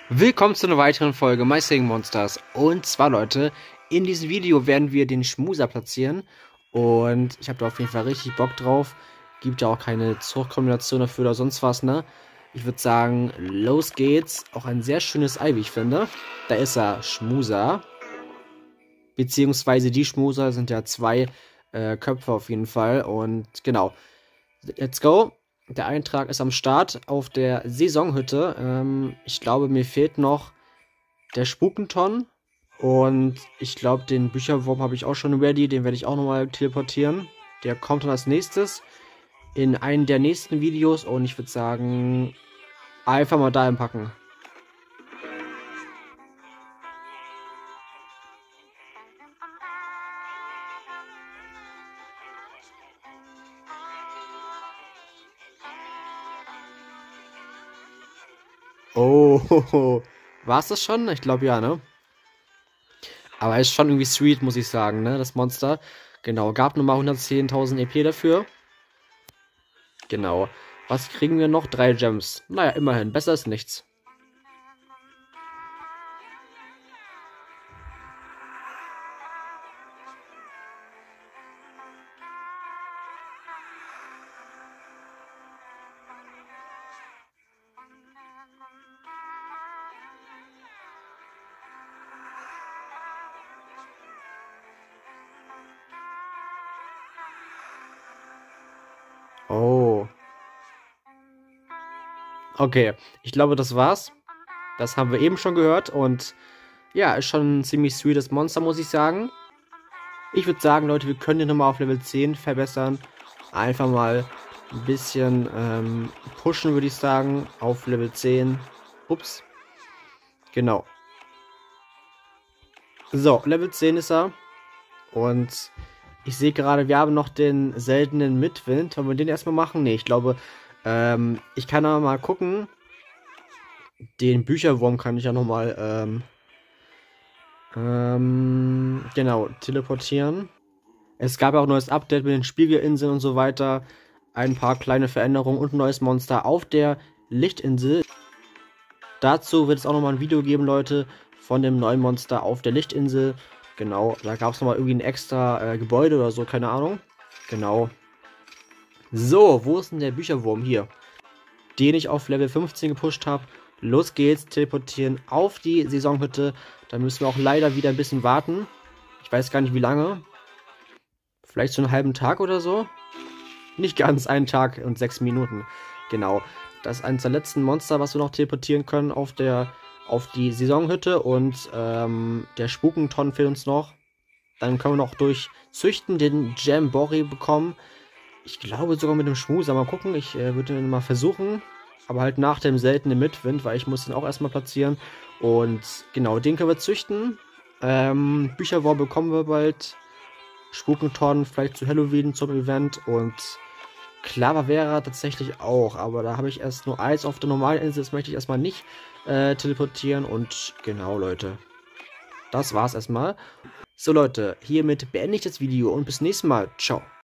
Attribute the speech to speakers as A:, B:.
A: Willkommen zu einer weiteren Folge My Singing Monsters. Und zwar, Leute, in diesem Video werden wir den Schmuser platzieren. Und ich habe da auf jeden Fall richtig Bock drauf. Gibt ja auch keine Zuchtkombination dafür oder sonst was, ne? Ich würde sagen, los geht's. Auch ein sehr schönes Ei, wie ich finde. Da ist er, Schmuser. Beziehungsweise die Schmuser sind ja zwei Köpfe auf jeden Fall. Und genau, let's go. Der Eintrag ist am Start auf der Saisonhütte. Ich glaube, mir fehlt noch der Spukenton. Und ich glaube, den Bücherwurm habe ich auch schon ready. Den werde ich auch nochmal teleportieren. Der kommt dann als nächstes in einen der nächsten Videos. Und ich würde sagen, einfach mal da packen. Oh, war es das schon? Ich glaube ja, ne? Aber ist schon irgendwie sweet, muss ich sagen, ne? Das Monster. Genau, gab nochmal 110.000 EP dafür. Genau. Was kriegen wir noch? 3 Gems. Naja, immerhin. Besser ist nichts. Oh. Okay, ich glaube, das war's. Das haben wir eben schon gehört und ja, ist schon ein ziemlich sweetes Monster, muss ich sagen. Ich würde sagen, Leute, wir können den nochmal auf Level 10 verbessern. Einfach mal ein bisschen pushen, würde ich sagen, auf Level 10. Ups. Genau. So, Level 10 ist er. Und ich sehe gerade, wir haben noch den seltenen Mitwind. Wollen wir den erstmal machen? Ne, ich glaube, ich kann aber mal gucken. Den Bücherwurm kann ich ja nochmal, genau, teleportieren. Es gab auch ein neues Update mit den Spiegelinseln und so weiter. Ein paar kleine Veränderungen und ein neues Monster auf der Lichtinsel. Dazu wird es auch nochmal ein Video geben, Leute, von dem neuen Monster auf der Lichtinsel. Genau, da gab es nochmal irgendwie ein extra Gebäude oder so, keine Ahnung. Genau. So, wo ist denn der Bücherwurm hier? Den ich auf Level 15 gepusht habe. Los geht's, teleportieren auf die Saisonhütte. Da müssen wir auch leider wieder ein bisschen warten. Ich weiß gar nicht wie lange. Vielleicht so einen halben Tag oder so. Nicht ganz, einen Tag und 6 Minuten. Genau. Das ist eines der letzten Monster, was wir noch teleportieren können auf die Saisonhütte. Und der Spukenton fehlt uns noch. Dann können wir noch durch Züchten den Jamboree bekommen. Ich glaube sogar mit dem Schmuser. Mal gucken. Ich würde den mal versuchen. Aber halt nach dem seltenen Mitwind, weil ich muss den auch erstmal platzieren. Und genau, den können wir züchten. Bücherwurm bekommen wir bald. Spukenton vielleicht zu Halloween zum Event. Und Clavavera tatsächlich auch. Aber da habe ich erst nur Eis auf der normalen Insel. Das möchte ich erstmal nicht teleportieren. Und genau, Leute. Das war's erstmal. So, Leute, hiermit beende ich das Video und bis nächstes Mal. Ciao.